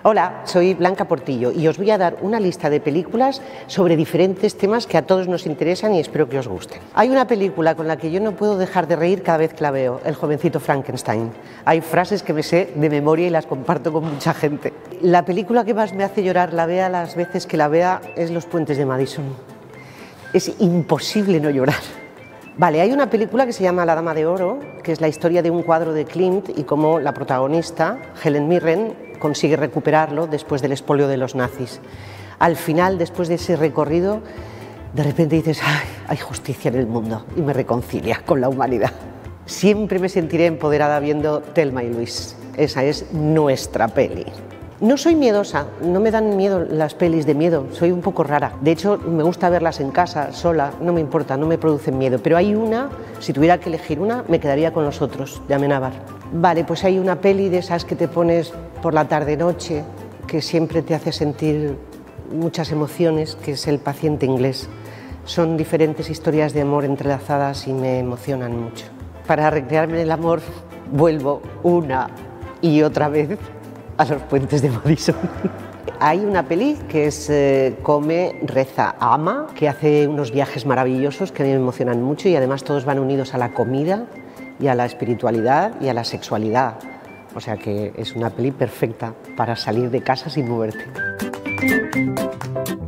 Hola, soy Blanca Portillo y os voy a dar una lista de películas sobre diferentes temas que a todos nos interesan y espero que os gusten. Hay una película con la que yo no puedo dejar de reír cada vez que la veo, El jovencito Frankenstein. Hay frases que me sé de memoria y las comparto con mucha gente. La película que más me hace llorar, la vea las veces que la vea, es Los puentes de Madison. Es imposible no llorar. Vale, hay una película que se llama La dama de oro, que es la historia de un cuadro de Klimt y cómo la protagonista, Helen Mirren, consigue recuperarlo después del expolio de los nazis. Al final, después de ese recorrido, de repente dices, ¡ay, hay justicia en el mundo! Y me reconcilia con la humanidad. Siempre me sentiré empoderada viendo Thelma y Luis. Esa es nuestra peli. No soy miedosa, no me dan miedo las pelis de miedo, soy un poco rara. De hecho, me gusta verlas en casa, sola, no me importa, no me producen miedo. Pero hay una, si tuviera que elegir una, me quedaría con Los otros, de Amenábar. Vale, pues hay una peli de esas que te pones por la tarde-noche, que siempre te hace sentir muchas emociones, que es El paciente inglés. Son diferentes historias de amor entrelazadas y me emocionan mucho. Para recrearme en el amor, vuelvo una y otra vez a Los puentes de Madison. Hay una peli que es Come, reza, ama, que hace unos viajes maravillosos que a mí me emocionan mucho y además todos van unidos a la comida y a la espiritualidad y a la sexualidad. O sea que es una peli perfecta para salir de casa sin moverte.